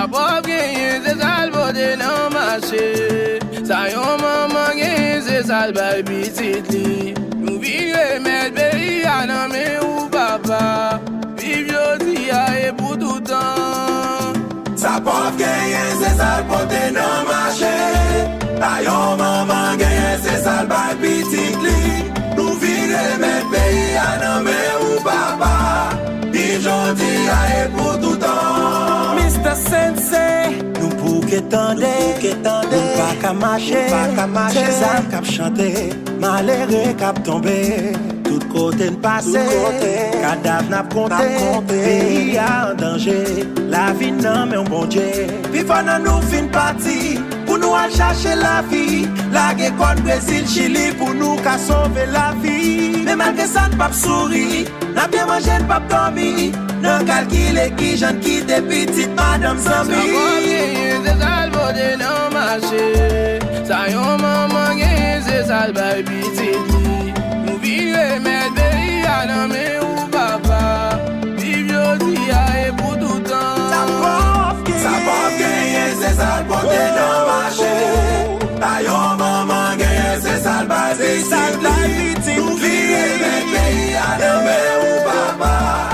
Sa pop genye, se sal bote nan mache. Sa yon maman genye, se sal bay pitit li. Nou vin remet peyi anan men ou papa. Viv jodi a e pou toutan. Sa pop genye, se sal bote nan mache. Sa yon maman genye, se sal bay pitit li. Nou vin remet peyi anan men ou papa. Viv jodi a e pou toutan. Mr. Sensei, nous pour qu'étendre, nous pas qu'à marcher, César cap chanter, malheureux cap tomber, tout côté ne passer, cadavre n'a compté, pays en danger, la vie non mais un bon Dieu, vivant dans nous fin parti, pour nous aller chercher la vie, la guerre Brésil, Chili, pour nous qu'à sauver la vie, mais malgré ça ne pas sourire, n'a bien mangé, ne pas dormir. Non calcule qui j'en quitte petite madame Zambi. Sa pop genye, se sal bote nan mache. Sa yon maman genye, se sal bay pitit li. Nou vin remet peyi anan men ou papa. Viv jodi a e pou toutan. Sa pop genye, se sal bote nan mache. Sa yon maman genye, se sal bay pitit li. Nou vin remet peyi anan men ou papa.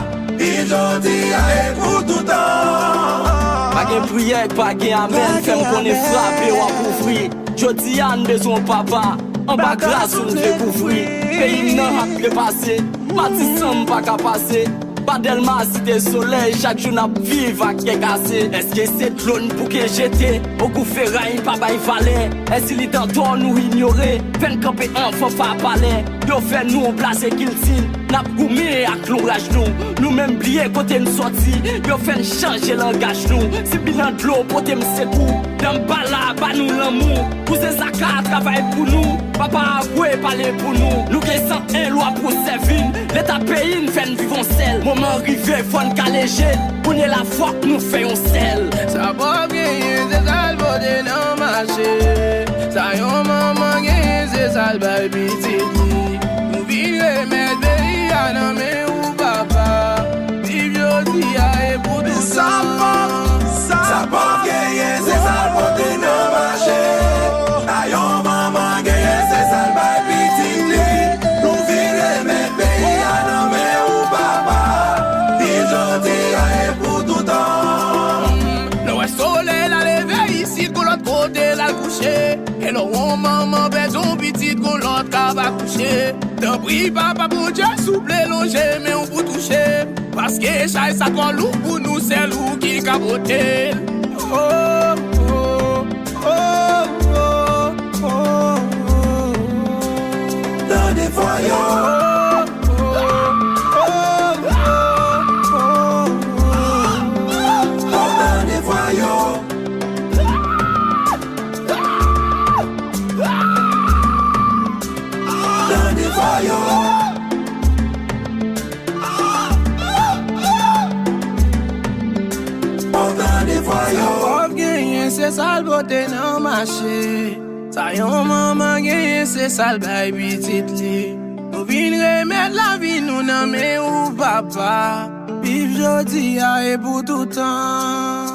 Jodi a e pou toutan. Pa gen priye, pa gen amen. Fem konen frappe ou apoufri. Jodi a n bezon papa. An ba grâce ou n dekouvri. Peyi nan ap repase. Matisan pa ka pase. Padelma cité soleil, chaque jour n'a vive à kekase. Est-ce que c'est clone pour que j'étais? Beaucoup ferraille, pas bail valet. Est-ce qu'il est en temps nous ignorer? Peine camper enfant pas parler. Yo fait nous on place qu'il signe. N'a goumé à clorage nous même blier côté nous sorti. Yo fait changer langage nous. C'est bilan de l'eau pour t'aimer c'est coup. Dans bala, pas nous l'amour. Pour ces accords travaille pour nous. Papa avoué parler pour nous. Nous qui sommes un loi pour servir. L'état pays nous fait vivre sel. Moment arrivé, faut nous caléger. Pour la foi que nous faisons sel. Sa pop genye, se sal bote nan mache. Sa yon maman genye, se sal bay pitit li. Nou vin remet peyi anan men ou papa. Viv jodi a e pou toutan. Sa pop genye, se sal bote nan mache. Sa yon maman genye, se sal bay pitit li. Nou vin remet peyi anan men ou papa. Viv jodi a e pou toutan. Le wè soleil la leve ici, kon l'autre côté la coucher. Et le rond maman besoin petit, kon l'autre ka va coucher. T'en prie papa pour Dieu souple longer, mais on pour toucher. Parce que chaque sa kon loup pour nous, c'est loup qui capote. Oh, oh, oh, oh, oh, oh. Dans des voyants. Se sal bote nan mache. Sa yon maman genye, se sal bay pitit li. Nou vin remet la vi nou nan men ou papa. Viv jodi a e pou toutan.